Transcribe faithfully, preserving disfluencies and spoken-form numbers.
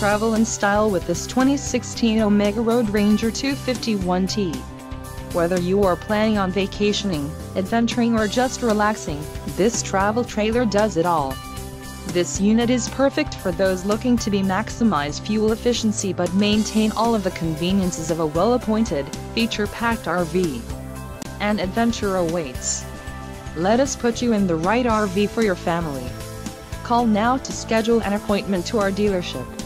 travel in style with this twenty sixteen Omega Road Ranger two fifty-one T. Whether you are planning on vacationing, adventuring or just relaxing, this travel trailer does it all. This unit is perfect for those looking to be maximize fuel efficiency but maintain all of the conveniences of a well-appointed, feature-packed R V. An adventure awaits. Let us put you in the right R V for your family. Call now to schedule an appointment to our dealership.